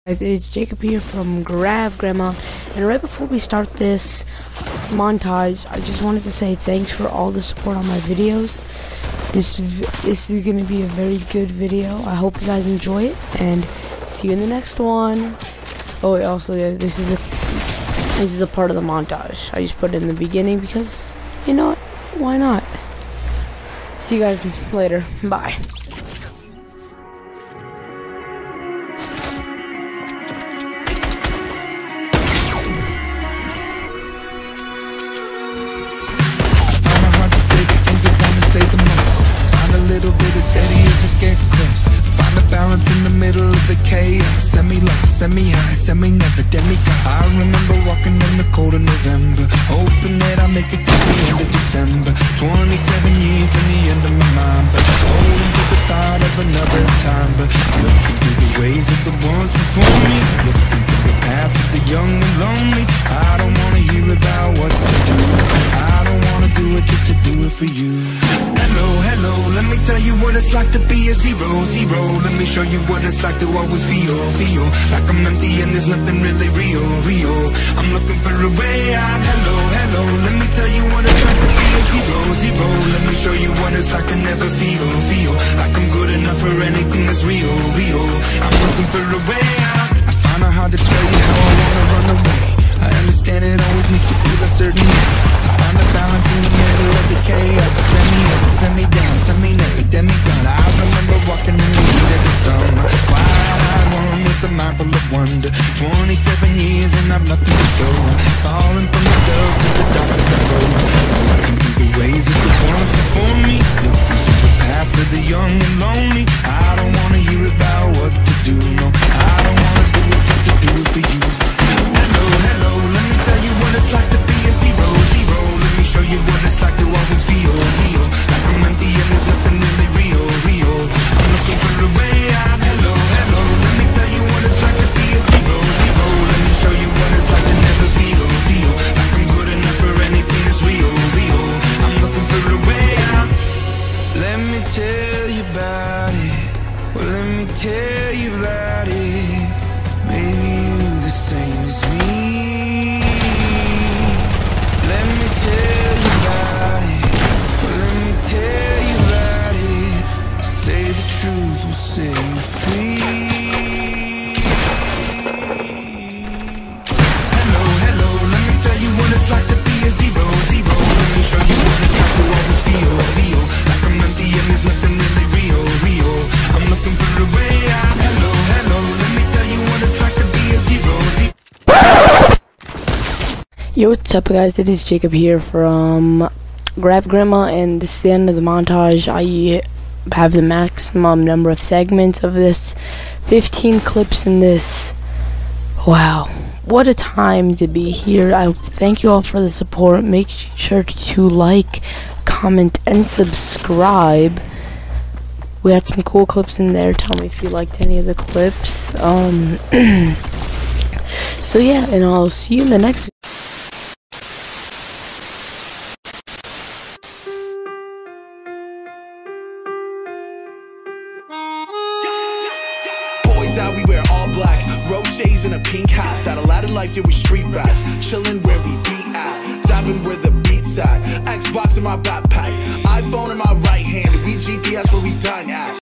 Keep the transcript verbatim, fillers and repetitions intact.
Guys, it's Jacob here from Grab Grandma, and right before we start this montage, I just wanted to say thanks for all the support on my videos. This this is going to be a very good video. I hope you guys enjoy it, and see you in the next one. Oh, wait, also, yeah, this is a this is a part of the montage. I just put it in the beginning because, you know what? Why not? See you guys later. Bye. Little bit as steady as I get close. Find a balance in the middle of the chaos. Semi-low, semi-high, semi-never, demigod. I remember walking in the cold of November, hoping that I make it to the end of December. Twenty-seven years in the end of my mind, but holding to the thought of another time. But looking through the ways of the ones before me, looking through the path of the young and lonely. I don't wanna hear about what to do. I don't wanna do it just to do it for you. Hello, hello, let me tell you what it's like to be a zero, zero. Let me show you what it's like to always feel, feel like I'm empty and there's nothing really real, real. I'm looking for a way out. Hello, hello, let me tell you what it's like to be a zero, zero. Let me show you what it's like to never feel, feel like I'm good enough for anything that's real, real. I'm looking for a way out. I find it hard to tell you how I wanna run away. I understand it always makes you feel a certain way. I find a balance in the middle of the chaos. Send me up, send me down, send me never, demigod. I remember walking in the heat of the summer, wild-eyed one with a mind full of wonder. Twenty-seven years and I've nothing to show. Falling from the dove to the dark of the road. Looking through the ways of the ones before me, looking through the path of the young and lonely. I don't wanna hear about what to do, no. I don't wanna do it just to do it for you. Hello, hello, let me tell you what it's like to be a zero, zero. Let me show you what it's like to always feel, feel like I'm empty and there's nothing really real, real. I'm looking for a way out. Hello, hello, let me tell you what it's like to be a zero, zero. Let me show you what it's like to never feel, feel like I'm good enough for anything that's real, real. I'm looking for a way out. Let me tell you about it. Well, let me tell you about it. Maybe you the same as me. Let me tell you about it. Well, let me tell you about it. Say the truth will set you free. Hello, hello, let me tell you what it's like to be a zero, zero. Let me show you what it's like to always feel, feel like I'm empty and there's nothing really real, real. I'm looking for a way out. Hello, hello, let me tell you what it's like to be a zero, zero. Yo, what's up guys, it is Jacob here from Grab Grandma, and this is the end of the montage. I have the maximum number of segments of this, fifteen clips in this. Wow, what a time to be here. I thank you all for the support. Make sure to like, comment, and subscribe. We had some cool clips in there. Tell me if you liked any of the clips. Um, so yeah, and I'll see you in the next out, we wear all black, Roches in a pink hat. That Aladdin life, yeah, we street rats, chillin' where we be at, dabbing where the beat's at, Xbox in my backpack, iPhone in my right hand, we G P S where we dine at.